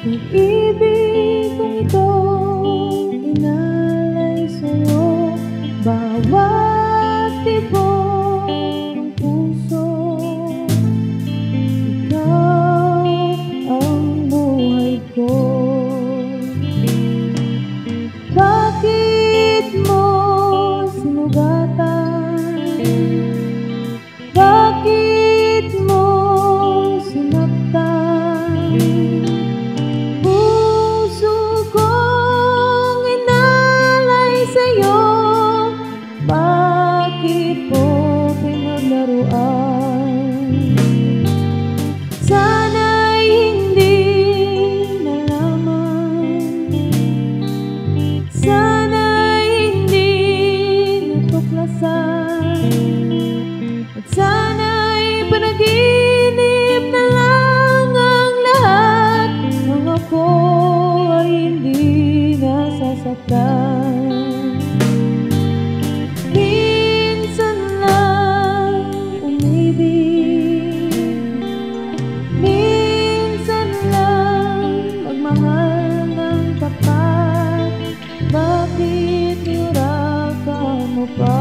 Pag-ibig kong ito inalay sa'yo, bawat tibok ng puso. Ikaw ang buhay ko. Bakit mo sinugatan? Bakit mo sinaktan? Puso kong inalay sa'yo, bakit mo pinaglaruan? Sana'y hindi nalaman, sana'y hindi natuklasan, at sana'y panaginip na lang ang lahat, nang ako ay hindi nasasaktan. Minsan lang umibig, minsan lang magmahal ng tapat, bakit nirakan mo pa?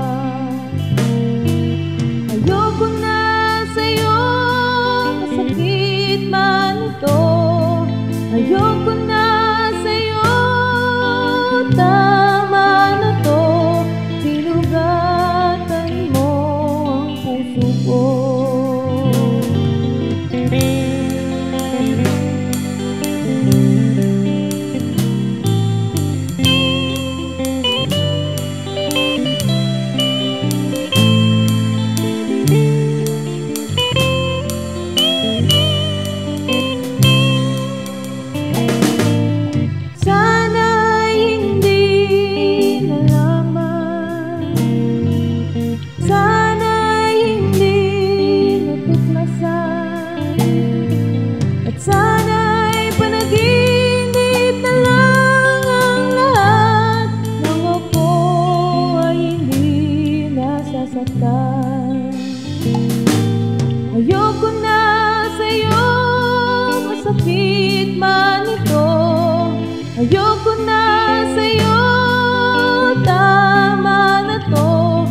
Ayoko na sa'yo, masakit man ito. Ayoko na sa'yo, tama na to. Sinugatan mo ang puso ko. Sana'y hindi nalaman, sana'y hindi natuklasan, at sana'y panaginip na lang ang lahat, nang ako ay hindi nasasaktan. Ayoko na sa'yo, masakit man ito. Ayoko na sa'yo, tama na to.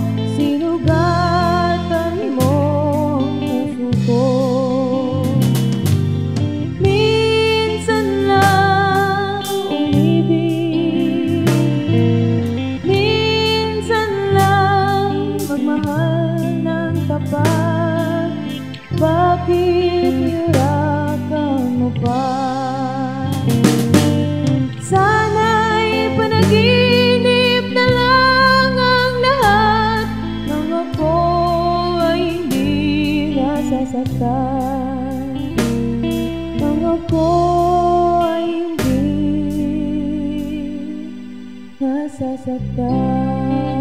Sinugatan mo ang puso ko. Minsan lang umibig, minsan lang magmahal ng tapat, bakit nirakan mo pa? Sana'y panaginip na lang ang lahat, nang ako ay hindi nasasaktan, nang ako ay hindi nasasaktan.